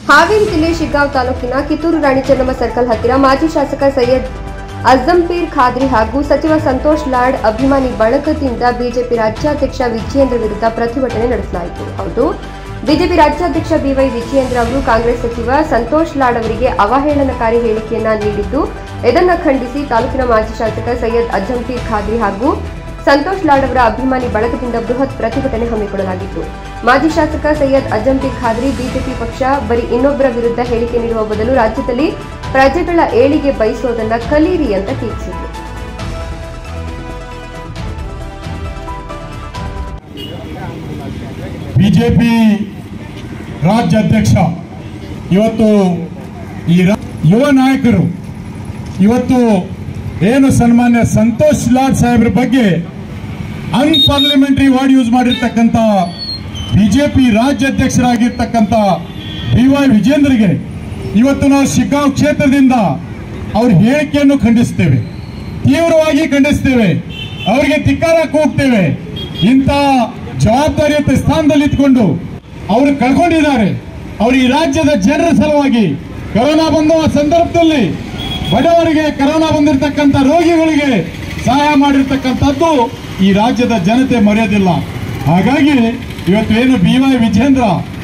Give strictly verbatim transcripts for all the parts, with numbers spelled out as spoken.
ಹಾವೇರಿ ಜಿಲ್ಲೆ ಶಿಗ್ಗಾಂವ್ ತಾಲೂಕಿನ ಕಿತ್ತೂರು ರಾಣಿ ಚೆನ್ನಮ್ಮ ಸರ್ಕಲ್ ಹತ್ತಿರ ಮಾಜಿ ಶಾಸಕ ಸೈಯದ್ ಅಜ್ಜಂಪೀರ್ ಖಾದ್ರಿ ಹಾಗೂ ಸಚಿವ ಸಂತೋಷ್ ಲಾಡ್ ಅಭಿಮಾನಿ ಬಳಗದಿಂದ ಬಿಜೆಪಿ ರಾಜ್ಯಾಧ್ಯಕ್ಷ ವಿಜಯೇಂದ್ರ ವಿರುದ್ಧ ಪ್ರತಿಭಟನೆ ನಡೆಸಲಾಯಿತು. ಹೌದು, ಬಿಜೆಪಿ ರಾಜ್ಯಾಧ್ಯಕ್ಷ ಬಿವೈ ವಿಜಯೇಂದ್ರ ಅವರು ಕಾಂಗ್ರೆಸ್ ಸಚಿವ ಸಂತೋಷ್ ಲಾಡ್ ಅವರಿಗೆ ಅವಹೇಳನಕಾರಿ ಹೇಳಿಕೆಯನ್ನ ನೀಡಿದ್ದು, ಇದನ್ನು ಖಂಡಿಸಿ ತಾಲೂಕಿನ ಮಾಜಿ ಶಾಸಕ ಸೈಯದ್ ಅಜ್ಜಂಪೀರ್ ಖಾದ್ರಿ ಹಾಗೂ ಸಂತೋಷ್ ಲಾಡ್ ಅವರ ಅಭಿಮಾನಿ ಬಳಗದಿಂದ ಬೃಹತ್ ಪ್ರತಿಭಟನೆ ಹಮ್ಮಿಕೊಳ್ಳಲಾಗಿತ್ತು. ಮಾಜಿ ಶಾಸಕ ಸೈಯದ್ ಅಜ್ಜಂಪೀರ್ ಖಾದ್ರಿ ಬಿಜೆಪಿ ಪಕ್ಷ ಬರೀ ಇನ್ನೊಬ್ಬರ ವಿರುದ್ಧ ಹೇಳಿಕೆ ನೀಡುವ ಬದಲು ರಾಜ್ಯದಲ್ಲಿ ಪ್ರಜೆಗಳ ಏಳಿಗೆ ಬಯಸೋದನ್ನ ಕಲೀರಿ ಅಂತ ಟೀಕಿಸಿದರು. ಬಿಜೆಪಿ ರಾಜ್ಯಾಧ್ಯಕ್ಷ ಇವತ್ತು ಈ ಯುವ ನಾಯಕರು ಇವತ್ತು ಏನು ಸನ್ಮಾನ್ಯ ಸಂತೋಷ್ ಲಾಡ್ ಸಾಹೇಬ್ರ ಬಗ್ಗೆ ಅನ್ಪಾರ್ಲಿಮೆಂಟರಿ ವರ್ಡ್ ಯೂಸ್ ಮಾಡಿರ್ತಕ್ಕಂಥ ಬಿಜೆಪಿ ರಾಜ್ಯಾಧ್ಯಕ್ಷರಾಗಿರ್ತಕ್ಕಂಥ ಬಿ ವೈ ವಿಜೇಂದ್ರಿಗೆ ಇವತ್ತು ನಾವು ಶಿಗ್ಗಾಂವ್ ಕ್ಷೇತ್ರದಿಂದ ಅವ್ರ ಹೇಳಿಕೆಯನ್ನು ಖಂಡಿಸ್ತೇವೆ, ತೀವ್ರವಾಗಿ ಖಂಡಿಸ್ತೇವೆ, ಅವರಿಗೆ ಧಿಕ್ಕಾರ ಕೂಗ್ತೇವೆ. ಇಂಥ ಜವಾಬ್ದಾರಿಯುತ ಸ್ಥಾನದಲ್ಲಿ ಇದ್ಕೊಂಡು ಅವರು ಕಳ್ಕೊಂಡಿದ್ದಾರೆ. ಅವರು ಈ ರಾಜ್ಯದ ಜನರ ಸಲುವಾಗಿ ಕೊರೋನಾ ಬಂದ ಸಂದರ್ಭದಲ್ಲಿ ಬಡವರಿಗೆ, ಕೊರೋನಾ ಬಂದಿರತಕ್ಕಂಥ ರೋಗಿಗಳಿಗೆ ಸಹಾಯ ಮಾಡಿರ್ತಕ್ಕಂಥದ್ದು ಈ ರಾಜ್ಯದ ಜನತೆ ಮರೆಯೋದಿಲ್ಲ. ಹಾಗಾಗಿ ಇವತ್ತು ಏನು ಬಿ ವೈ ವಿಜೇಂದ್ರ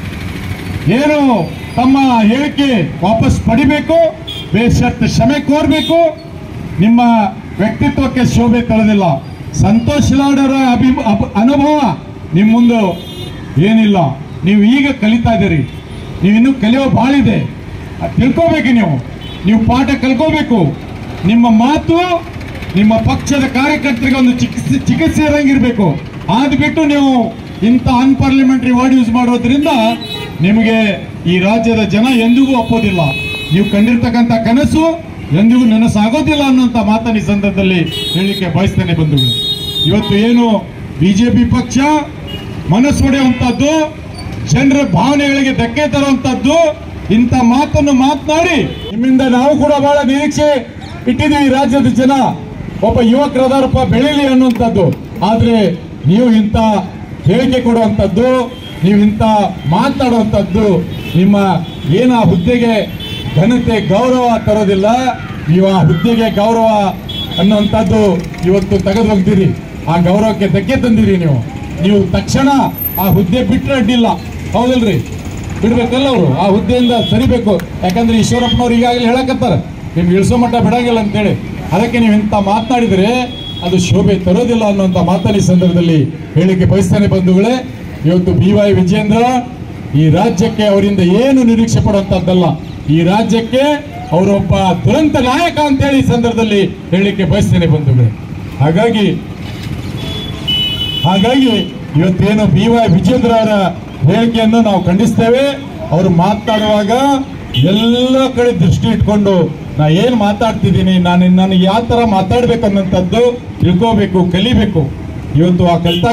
ಏನು ತಮ್ಮ ಹೇಳಿಕೆ ವಾಪಸ್ ಪಡಿಬೇಕು, ಬೇಷರತ್ ಕ್ಷಮೆ ಕೋರಬೇಕು. ನಿಮ್ಮ ವ್ಯಕ್ತಿತ್ವಕ್ಕೆ ಶೋಭೆ ತಳೆದಿಲ್ಲ. ಸಂತೋಷ್ ಲಾಡ್ ಅವರ ಅಭಿ ಅನುಭವ ನಿಮ್ಮ ಮುಂದೆ ಏನಿಲ್ಲ. ನೀವು ಈಗ ಕಲಿತಾ ಇದ್ದೀರಿ, ನೀವು ಇನ್ನೂ ಕಲಿಯೋ ಭಾಳಿದೆ. ತಿಳ್ಕೋಬೇಕು, ನೀವು ನೀವು ಪಾಠ ಕಲ್ಕೋಬೇಕು. ನಿಮ್ಮ ಮಾತು ನಿಮ್ಮ ಪಕ್ಷದ ಕಾರ್ಯಕರ್ತರಿಗೆ ಒಂದು ಚಿಕಿತ್ಸೆ ಚಿಕಿತ್ಸೆ ಇರಂಗಿರ್ಬೇಕು. ಅದು ಬಿಟ್ಟು ನೀವು ಇಂಥ ಅನ್ಪಾರ್ಲಿಮೆಂಟರಿ ವರ್ಡ್ ಯೂಸ್ ಮಾಡೋದ್ರಿಂದ ನಿಮಗೆ ಈ ರಾಜ್ಯದ ಜನ ಎಂದಿಗೂ ಒಪ್ಪೋದಿಲ್ಲ. ನೀವು ಕಂಡಿರ್ತಕ್ಕಂಥ ಕನಸು ಎಂದಿಗೂ ನನಸಾಗೋದಿಲ್ಲ ಅನ್ನೋಂಥ ಮಾತನ್ನ ಈ ಸಂದರ್ಭದಲ್ಲಿ ಹೇಳಿಕೆ ಬಯಸ್ತೇನೆ ಬಂಧುಗಳು. ಇವತ್ತು ಏನು ಬಿಜೆಪಿ ಪಕ್ಷ ಮನಸ್ಸು ಹೊಡೆಯುವಂಥದ್ದು, ಜನರ ಭಾವನೆಗಳಿಗೆ ಧಕ್ಕೆ ತರುವಂಥದ್ದು, ಇಂಥ ಮಾತನ್ನು ಮಾತನಾಡಿ ನಿಮ್ಮಿಂದ ನಾವು ಕೂಡ ಬಹಳ ನಿರೀಕ್ಷೆ ಇಟ್ಟಿದ್ದೀವಿ. ರಾಜ್ಯದ ಜನ ಒಬ್ಬ ಯುವಕರದಾರಪ್ಪ ಬೆಳೀಲಿ ಅನ್ನುವಂಥದ್ದು. ಆದ್ರೆ ನೀವು ಇಂಥ ಹೇಳಿಕೆ ಕೊಡುವಂಥದ್ದು, ನೀವು ಇಂಥ ಮಾತನಾಡುವಂಥದ್ದು ನಿಮ್ಮ ಏನು ಆ ಹುದ್ದೆಗೆ ಘನತೆ ಗೌರವ ತರೋದಿಲ್ಲ. ನೀವು ಆ ಹುದ್ದೆಗೆ ಗೌರವ ಅನ್ನುವಂಥದ್ದು ಇವತ್ತು ತೆಗೆದು ಹೋಗ್ತೀರಿ. ಆ ಗೌರವಕ್ಕೆ ಧಕ್ಕೆ ತಂದಿರಿ. ನೀವು ನೀವು ತಕ್ಷಣ ಆ ಹುದ್ದೆ ಬಿಟ್ಟರೆ ಅಡ್ಡಿಲ್ಲ, ಹೌದಲ್ರಿ? ಬಿಡ್ಬೇಕಲ್ಲ, ಅವರು ಆ ಹುದ್ದೆಯಿಂದ ಸರಿಬೇಕು. ಯಾಕಂದ್ರೆ ಈಶ್ವರಪ್ಪನವ್ರು ಈಗಾಗಲೇ ಹೇಳಕತ್ತಾರೆ, ನಿಮ್ಗೆ ಇಳಿಸೋ ಮಟ್ಟ ಬಿಡಂಗಿಲ್ಲ ಅಂತೇಳಿ. ಅದಕ್ಕೆ ನೀವು ಇಂಥ ಮಾತನಾಡಿದರೆ ಅದು ಶೋಭೆ ತರೋದಿಲ್ಲ ಅನ್ನುವಂಥ ಮಾತನ್ನ ಈ ಸಂದರ್ಭದಲ್ಲಿ ಹೇಳಿಕೆ ಬಯಸ್ತಾನೆ ಬಂಧುಗಳೇ. ಇವತ್ತು ಬಿ ವೈ ವಿಜೇಂದ್ರ ಈ ರಾಜ್ಯಕ್ಕೆ ಅವರಿಂದ ಏನು ನಿರೀಕ್ಷೆ ಪಡುವಂತದ್ದಲ್ಲ. ಈ ರಾಜ್ಯಕ್ಕೆ ಅವರೊಬ್ಬ ದುರಂತ ನಾಯಕ ಅಂತೇಳಿ ಈ ಸಂದರ್ಭದಲ್ಲಿ ಹೇಳಿಕೆ ಬಯಸ್ತೇನೆ ಬಂಧುಗಳೇ. ಹಾಗಾಗಿ ಹಾಗಾಗಿ ಇವತ್ತೇನು ಬಿ ವೈ ವಿಜೇಂದ್ರ ಅವರ ಹೇಳಿಕೆಯನ್ನು ನಾವು ಖಂಡಿಸ್ತೇವೆ. ಅವರು ಮಾತನಾಡುವಾಗ ಎಲ್ಲ ಕಡೆ ದೃಷ್ಟಿ ಇಟ್ಕೊಂಡು ನಾ ಏನ್ ಮಾತಾಡ್ತಿದ್ದೀನಿ, ನಾನು ನನಗೆ ಯಾವ ತರ ಮಾತಾಡ್ಬೇಕನ್ನೋಂಥದ್ದು ತಿಳ್ಕೋಬೇಕು, ಕಲಿಬೇಕು. ಇವತ್ತು ಆ ಕಲಿತ